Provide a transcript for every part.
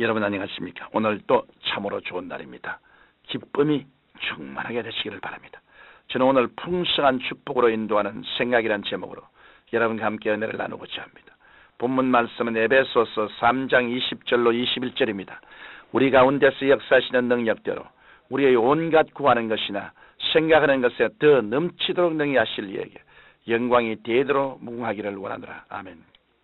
여러분 안녕하십니까? 오늘 또 참으로 좋은 날입니다. 기쁨이 충만하게 되시기를 바랍니다. 저는 오늘 풍성한 축복으로 인도하는 생각이란 제목으로 여러분과 함께 은혜를 나누고자 합니다. 본문 말씀은 에베소서 3장 20절로 21절입니다. 우리 가운데서 역사하시는 능력대로 우리의 온갖 구하는 것이나 생각하는 것에 더 넘치도록 능히 하실 이에게 영광이 되도록 무궁하기를 원하노라. 아멘.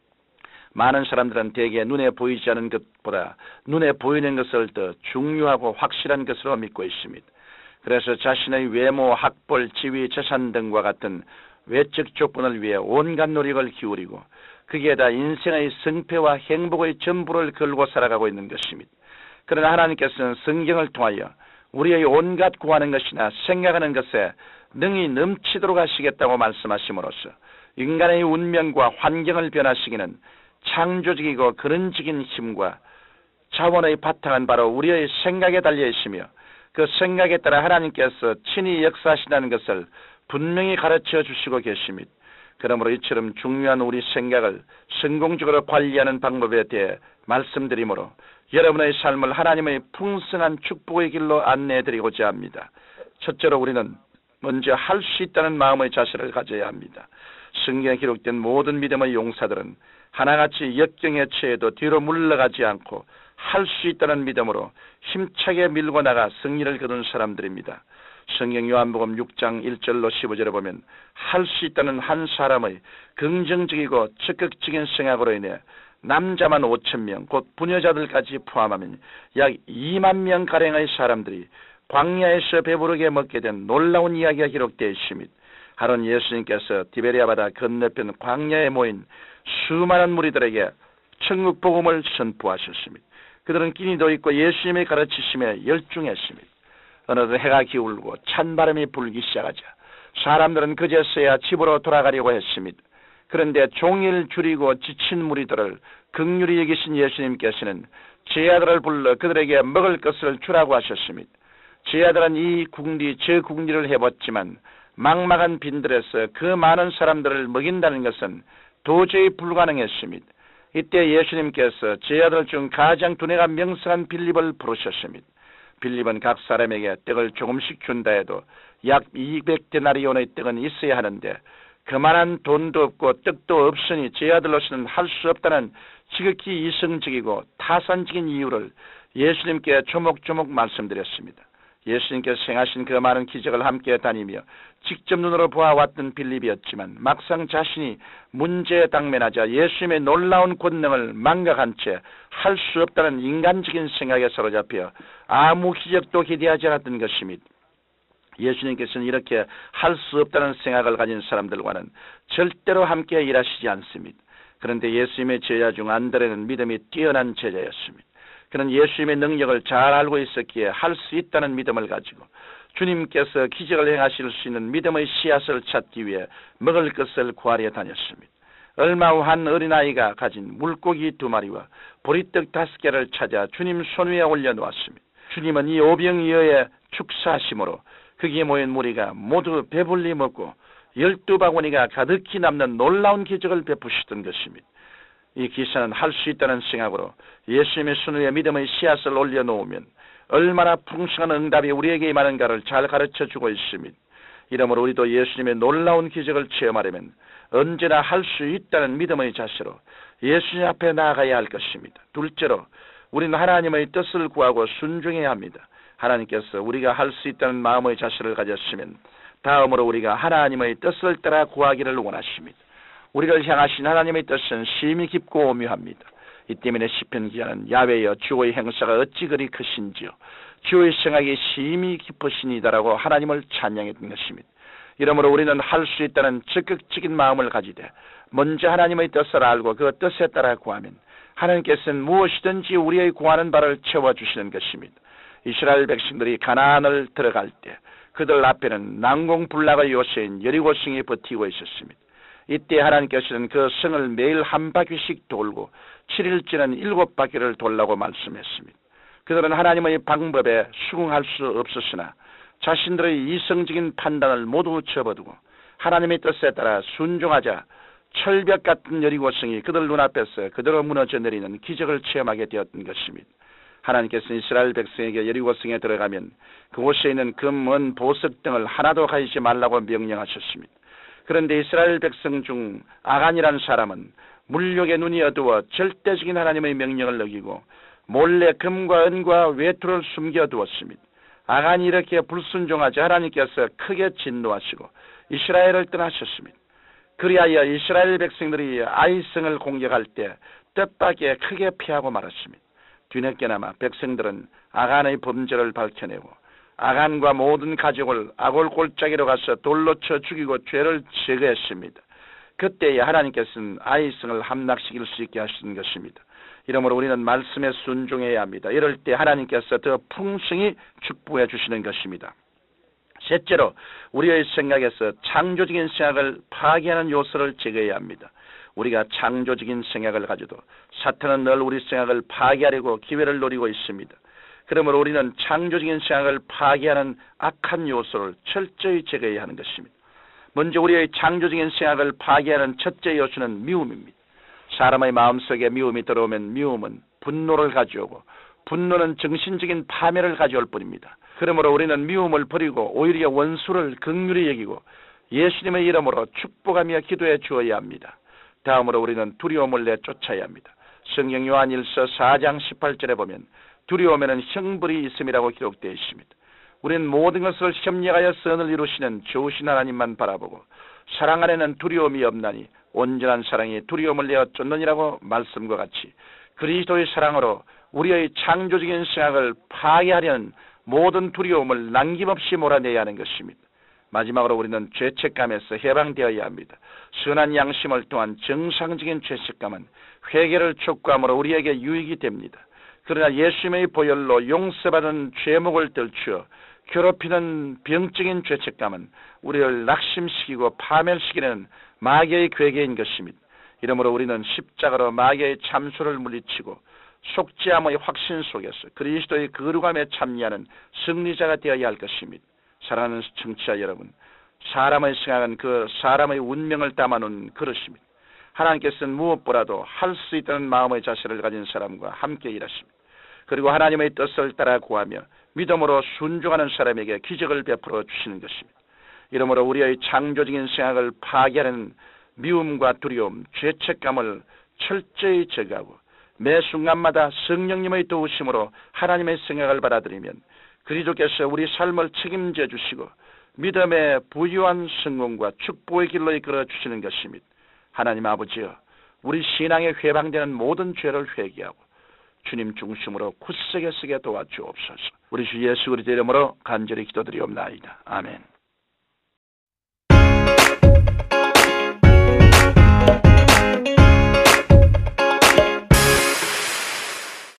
많은 사람들은 대개 눈에 보이지 않는 것보다 눈에 보이는 것을 더 중요하고 확실한 것으로 믿고 있습니다. 그래서 자신의 외모, 학벌, 지위, 재산 등과 같은 외적 조건을 위해 온갖 노력을 기울이고 거기에다 인생의 승패와 행복의 전부를 걸고 살아가고 있는 것입니다. 그러나 하나님께서는 성경을 통하여 우리의 온갖 구하는 것이나 생각하는 것에 능히 넘치도록 하시겠다고 말씀하심으로써 인간의 운명과 환경을 변화시키는 창조적이고 근원적인 힘과 자원의 바탕은 바로 우리의 생각에 달려 있으며 그 생각에 따라 하나님께서 친히 역사하신다는 것을 분명히 가르쳐 주시고 계십니다. 그러므로 이처럼 중요한 우리 생각을 성공적으로 관리하는 방법에 대해 말씀드리므로 여러분의 삶을 하나님의 풍성한 축복의 길로 안내해 드리고자 합니다. 첫째로 우리는 먼저 할 수 있다는 마음의 자세를 가져야 합니다. 성경에 기록된 모든 믿음의 용사들은 하나같이 역경에 처해도 뒤로 물러가지 않고 할 수 있다는 믿음으로 힘차게 밀고 나가 승리를 거둔 사람들입니다. 성경 요한복음 6장 1절로 15절에 보면 할 수 있다는 한 사람의 긍정적이고 적극적인 생각으로 인해 남자만 5,000명, 곧 부녀자들까지 포함하면 약 2만 명가량의 사람들이 광야에서 배부르게 먹게 된 놀라운 이야기가 기록되어 있습니다. 하루는 예수님께서 디베리아 바다 건너편 광야에 모인 수많은 무리들에게 천국 복음을 선포하셨습니다. 그들은 끼니도 있고 예수님의 가르치심에 열중했습니다. 어느덧 해가 기울고 찬바람이 불기 시작하자 사람들은 그제서야 집으로 돌아가려고 했습니다. 그런데 종일 줄이고 지친 무리들을 긍휼히 여기신 예수님께서는 제 아들을 불러 그들에게 먹을 것을 주라고 하셨습니다. 제 아들은 이 궁리 저 궁리를 해봤지만 막막한 빈들에서 그 많은 사람들을 먹인다는 것은 도저히 불가능했습니다. 이때 예수님께서 제 아들 중 가장 두뇌가 명성한 빌립을 부르셨습니다. 빌립은 각 사람에게 떡을 조금씩 준다 해도 약 200데나리온의 떡은 있어야 하는데 그만한 돈도 없고 떡도 없으니 제 아들로서는 할 수 없다는 지극히 이성적이고 타산적인 이유를 예수님께 조목조목 말씀드렸습니다. 예수님께서 행하신 그 많은 기적을 함께 다니며 직접 눈으로 보아왔던 빌립이었지만 막상 자신이 문제에 당면하자 예수님의 놀라운 권능을 망각한 채 할 수 없다는 인간적인 생각에 사로잡혀 아무 기적도 기대하지 않았던 것입니다. 예수님께서는 이렇게 할 수 없다는 생각을 가진 사람들과는 절대로 함께 일하시지 않습니다. 그런데 예수님의 제자 중 안드레는 믿음이 뛰어난 제자였습니다. 그는 예수님의 능력을 잘 알고 있었기에 할 수 있다는 믿음을 가지고 주님께서 기적을 행하실 수 있는 믿음의 씨앗을 찾기 위해 먹을 것을 구하려 다녔습니다. 얼마 후 한 어린아이가 가진 물고기 2마리와 보리떡 5개를 찾아 주님 손 위에 올려놓았습니다. 주님은 이 오병이어의 축사하심으로 거기에 모인 무리가 모두 배불리 먹고 12바구니가 가득히 남는 놀라운 기적을 베푸시던 것입니다. 이 기사는 할 수 있다는 생각으로 예수님의 손 위에 믿음의 씨앗을 올려놓으면 얼마나 풍성한 응답이 우리에게 임하는가를 잘 가르쳐주고 있습니다. 이러므로 우리도 예수님의 놀라운 기적을 체험하려면 언제나 할 수 있다는 믿음의 자세로 예수님 앞에 나아가야 할 것입니다. 둘째로 우리는 하나님의 뜻을 구하고 순종해야 합니다. 하나님께서 우리가 할 수 있다는 마음의 자세를 가졌으면 다음으로 우리가 하나님의 뜻을 따라 구하기를 원하십니다. 우리를 향하신 하나님의 뜻은 심히 깊고 오묘합니다. 이 때문에 시편 기자는 야훼여 주의 행사가 어찌 그리 크신지요 주의 생각이 심히 깊으시니다라고 하나님을 찬양했던 것입니다. 이러므로 우리는 할 수 있다는 적극적인 마음을 가지되 먼저 하나님의 뜻을 알고 그 뜻에 따라 구하면 하나님께서는 무엇이든지 우리의 구하는 바를 채워주시는 것입니다. 이스라엘 백성들이 가나안을 들어갈 때 그들 앞에는 난공불락의 요새인 여리고성이 버티고 있었습니다. 이때 하나님께서는 그 성을 매일 한 바퀴씩 돌고 7일째는 7바퀴를 돌라고 말씀했습니다. 그들은 하나님의 방법에 수긍할 수 없었으나 자신들의 이성적인 판단을 모두 접어두고 하나님의 뜻에 따라 순종하자 철벽 같은 여리고성이 그들 눈앞에서 그대로 무너져 내리는 기적을 체험하게 되었던 것입니다. 하나님께서는 이스라엘 백성에게 여리고성에 들어가면 그곳에 있는 그 먼 보석등을 하나도 가지지 말라고 명령하셨습니다. 그런데 이스라엘 백성 중 아간이라는 사람은 물욕의 눈이 어두워 절대적인 하나님의 명령을 어기고 몰래 금과 은과 외투를 숨겨두었습니다. 아간이 이렇게 불순종하자 하나님께서 크게 진노하시고 이스라엘을 떠나셨습니다. 그리하여 이스라엘 백성들이 아이성을 공격할 때 뜻밖에 크게 피하고 말았습니다. 뒤늦게나마 백성들은 아간의 범죄를 밝혀내고 아간과 모든 가족을 아골 골짜기로 가서 돌로 쳐 죽이고 죄를 제거했습니다. 그때에 하나님께서는 아이성을 함락시킬 수 있게 하신 것입니다. 이러므로 우리는 말씀에 순종해야 합니다. 이럴 때 하나님께서 더 풍성히 축복해 주시는 것입니다. 셋째로 우리의 생각에서 창조적인 생각을 파괴하는 요소를 제거해야 합니다. 우리가 창조적인 생각을 가져도 사탄은 늘 우리 생각을 파괴하려고 기회를 노리고 있습니다. 그러므로 우리는 창조적인 생각을 파괴하는 악한 요소를 철저히 제거해야 하는 것입니다. 먼저 우리의 창조적인 생각을 파괴하는 첫째 요소는 미움입니다. 사람의 마음속에 미움이 들어오면 미움은 분노를 가져오고 분노는 정신적인 파멸을 가져올 뿐입니다. 그러므로 우리는 미움을 버리고 오히려 원수를 긍휼히 여기고 예수님의 이름으로 축복하며 기도해 주어야 합니다. 다음으로 우리는 두려움을 내쫓아야 합니다. 성경 요한일서 4장 18절에 보면 두려움에는 형벌이 있음이라고 기록되어 있습니다. 우리는 모든 것을 협력하여 선을 이루시는 좋으신 하나님만 바라보고 사랑 안에는 두려움이 없나니 온전한 사랑이 두려움을 내어 쫓느니라고 말씀과 같이 그리스도의 사랑으로 우리의 창조적인 생각을 파괴하려는 모든 두려움을 남김없이 몰아내야 하는 것입니다. 마지막으로 우리는 죄책감에서 해방되어야 합니다. 선한 양심을 통한 정상적인 죄책감은 회개를 촉구함으로 우리에게 유익이 됩니다. 그러나 예수님의 보혈로 용서받은 죄목을 들추어 괴롭히는 병적인 죄책감은 우리를 낙심시키고 파멸시키는 마귀의 괴계인 것입니다. 이러므로 우리는 십자가로 마귀의 참소를 물리치고 속죄함의 확신 속에서 그리스도의 거룩함에 참여하는 승리자가 되어야 할 것입니다. 사랑하는 청취자 여러분, 사람의 생각은 그 사람의 운명을 담아놓은 그릇입니다. 하나님께서는 무엇보다도 할 수 있다는 마음의 자세를 가진 사람과 함께 일하십니다. 그리고 하나님의 뜻을 따라 구하며 믿음으로 순종하는 사람에게 기적을 베풀어 주시는 것입니다. 이러므로 우리의 창조적인 생각을 파괴하는 미움과 두려움, 죄책감을 철저히 제거하고 매 순간마다 성령님의 도우심으로 하나님의 생각을 받아들이면 그리스도께서 우리 삶을 책임져 주시고 믿음의 부유한 성공과 축복의 길로 이끌어 주시는 것입니다. 하나님 아버지여, 우리 신앙에 회방되는 모든 죄를 회개하고 주님 중심으로 굳세게 서게 도와주옵소서. 우리 주 예수 그리스도의 이름으로 간절히 기도드리옵나이다. 아멘.